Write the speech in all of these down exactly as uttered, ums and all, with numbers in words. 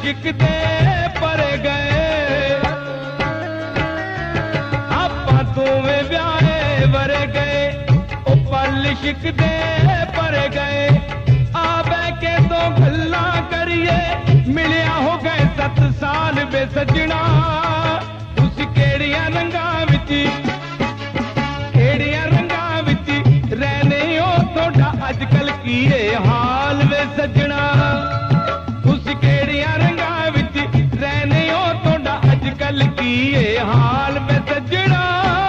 इश्क दे पर गए, आपां दोवें ब्याहे वरे गए, ओ पल इश्क दे पर गए। आ बह के दो गल्लां करिए, मिलिया हो गए सत साल बे सजना। तुसी केड़ियां रंगां विच केड़ियां रंगां विच रहने हो, थोड़ा अजकल की हाल वे सजना। तुसी केड़ियां रंगां विच रहने हो, थोड़ा अजकल की हाल वे सजना।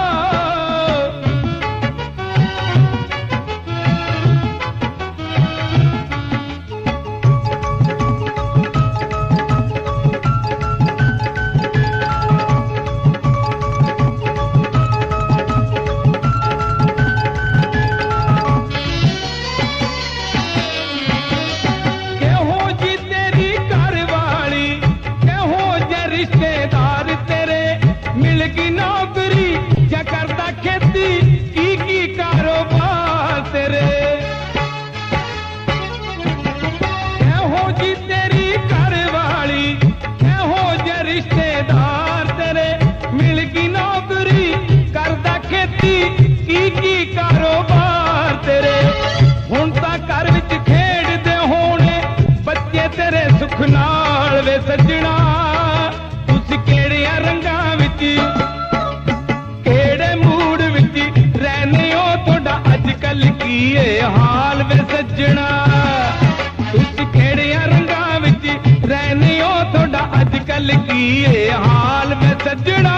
सुख नाल वे सजना। तुसी केड़ियां रंगां विच केड़े मूड विच रहने हो, थोड़ा अजकल की हाल वे सजना। तुसी केड़ियां रंगां विच रहने हो, थोड़ा अजकल की हाल वे सजना।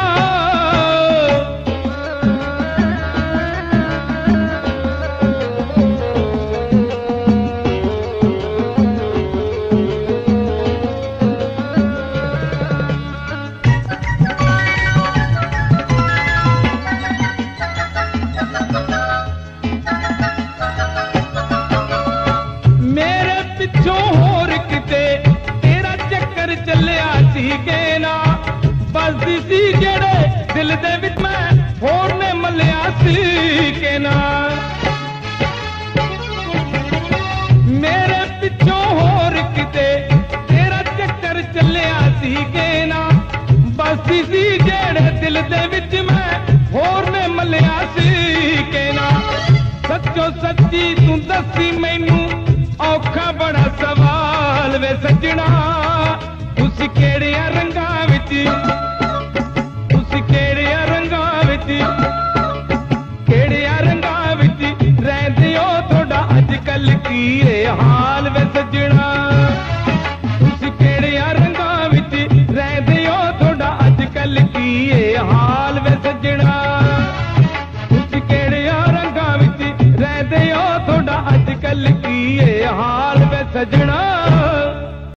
दिल दे विच मैं होर ने मलिया सी के ना, मेरे पिछों होर किते तेरा चक्कर चलिया सी के ना। बस सी जेड़े दिल दे विच मैं होर ने मलिया सी के ना। सच्चो सच्ची तू दसी मैनू औखा बड़ा सवाल वे सजना। तुसी केड़ियां रंगां विच केड़ियां रंगां विच रहंदे हो, थोड़ा अजकल की हाल वे सजना। तुसी केड़ियां रंगां विच रहंदे हो, थोड़ा अजकल की हाल वे सजना। तुसी केड़ियां रंगां विच रहंदे हो, थोड़ा अजकल की हाल वे सजना।